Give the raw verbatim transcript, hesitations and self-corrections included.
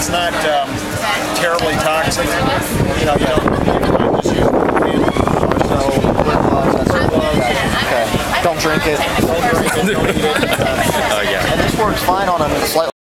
it's not um, terribly toxic. You know, you don't just use it. So wear gloves. That's wear gloves. Okay. Don't drink it. Don't drink it. Don't eat it. Oh yeah. And this works fine on a slightly